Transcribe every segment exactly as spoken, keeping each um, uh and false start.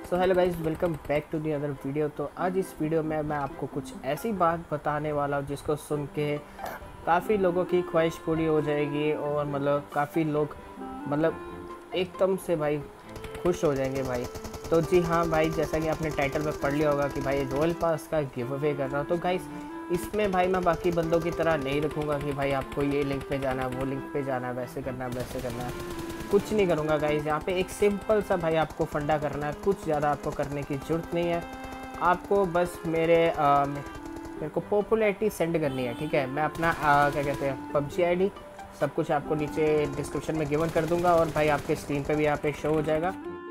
So hello guys, welcome back to the other video. तो आज इस वीडियो में मैं आपको कुछ ऐसी बात बताने वाला हूँ जिसको सुन के काफ़ी लोगों की ख्वाहिश पूरी हो जाएगी और मतलब काफ़ी लोग मतलब एकदम से भाई खुश हो जाएंगे भाई। तो जी हाँ भाई, जैसा कि आपने टाइटल में पढ़ लिया होगा कि भाई रॉयल पास का गिव अवे कर रहा हूँ। तो गाइस इसमें भाई मैं बाकी बंदों की तरह नहीं रखूँगा कि भाई आपको ये लिंक पे जाना है, वो लिंक पे जाना है, वैसे करना है, वैसे करना है, कुछ नहीं करूँगा गाइस। यहाँ पे एक सिंपल सा भाई आपको फंडा करना है, कुछ ज़्यादा आपको करने की ज़रूरत नहीं है। आपको बस मेरे आ, मेरे को पॉपुलैरिटी सेंड करनी है, ठीक है। मैं अपना आ, क्या कहते हैं पबजी आईडी सब कुछ आपको नीचे डिस्क्रिप्शन में गिवन कर दूंगा और भाई आपके स्क्रीन पे भी यहाँ पे शो हो जाएगा।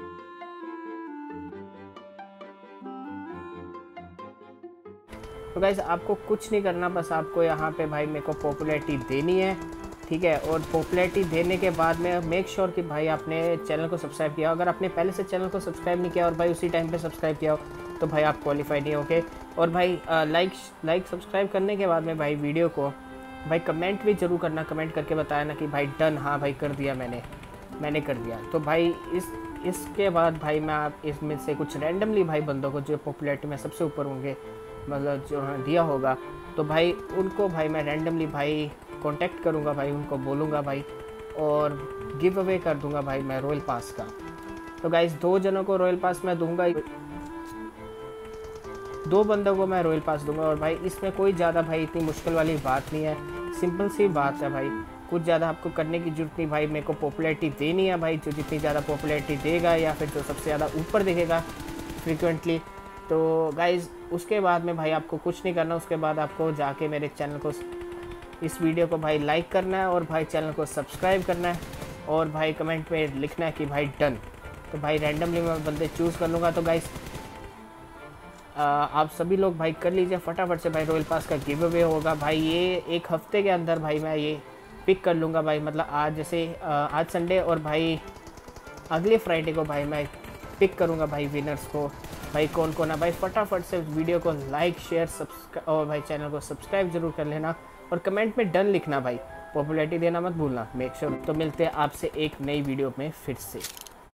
तो गाइस आपको कुछ नहीं करना, बस आपको यहाँ पे भाई मेरे को पॉपुलैरिटी देनी है, ठीक है। और पॉपुलैरिटी देने के बाद में मेक श्योर कि भाई आपने चैनल को सब्सक्राइब किया। अगर आपने पहले से चैनल को सब्सक्राइब नहीं किया और भाई उसी टाइम पे सब्सक्राइब किया हो तो भाई आप क्वालिफाई नहीं होगे। और भाई लाइक लाइक सब्सक्राइब करने के बाद में भाई वीडियो को भाई कमेंट भी ज़रूर करना, कमेंट करके बताया ना कि भाई डन, हाँ भाई कर दिया मैंने मैंने कर दिया। तो भाई इस इसके बाद भाई मैं आप इसमें से कुछ रैंडमली भाई बंदों को जो पॉपुलैरिटी में सबसे ऊपर होंगे मतलब जो दिया होगा तो भाई उनको भाई मैं रैंडमली भाई कांटेक्ट करूंगा भाई, उनको बोलूँगा भाई और गिव अवे कर दूंगा भाई मैं रॉयल पास का। तो गाइस दो जनों को रॉयल पास मैं दूंगा, दो बंदों को मैं रॉयल पास दूंगा। और भाई इसमें कोई ज़्यादा भाई इतनी मुश्किल वाली बात नहीं है, सिंपल सी बात है भाई। कुछ ज़्यादा आपको करने की जरूरत नहीं भाई, मेरे को पॉपुलैरिटी देनी है भाई। जो जितनी ज़्यादा पॉपुलैरिटी देगा या फिर जो सबसे ज़्यादा ऊपर दिखेगा फ्रिक्वेंटली, तो गाइज़ उसके बाद में भाई आपको कुछ नहीं करना। उसके बाद आपको जाके मेरे चैनल को, इस वीडियो को भाई लाइक करना है और भाई चैनल को सब्सक्राइब करना है और भाई कमेंट में लिखना है कि भाई डन। तो भाई रैंडमली मैं बंदे चूज़ कर लूँगा। तो गाइस आप सभी लोग भाई कर लीजिए फटाफट से, भाई रॉयल पास का गिव अवे होगा भाई ये एक हफ्ते के अंदर भाई मैं ये पिक कर लूँगा भाई। मतलब आज जैसे आज संडे और भाई अगले फ्राइडे को भाई मैं पिक करूँगा भाई विनर्स को। भाई कौन कौन है भाई फटाफट से वीडियो को लाइक शेयर सब्सक्राइब और भाई चैनल को सब्सक्राइब जरूर कर लेना और कमेंट में डन लिखना भाई, पॉपुलैरिटी देना मत भूलना, मेक श्योर। तो मिलते हैं आपसे एक नई वीडियो में फिर से।